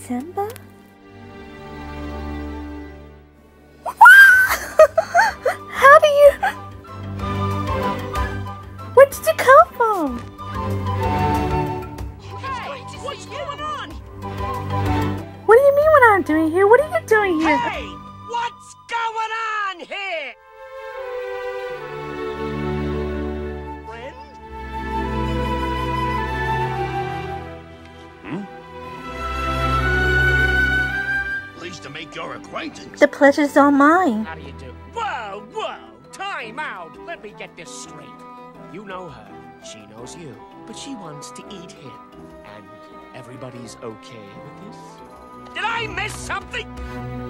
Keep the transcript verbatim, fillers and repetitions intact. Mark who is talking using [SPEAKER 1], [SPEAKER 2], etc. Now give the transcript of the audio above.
[SPEAKER 1] Simba? How do you... Where did you come from?
[SPEAKER 2] Hey, what's going on?
[SPEAKER 1] What do you mean what I'm doing here? What are you doing here?
[SPEAKER 2] Hey, what's going on here? Friend?
[SPEAKER 3] Hmm? Pleased to make your acquaintance.
[SPEAKER 1] The pleasure's all mine.
[SPEAKER 2] How do you do? Whoa, whoa, time out. Let me get this straight. You know her, she knows you, but she wants to eat him. And everybody's okay with this? Did I miss something?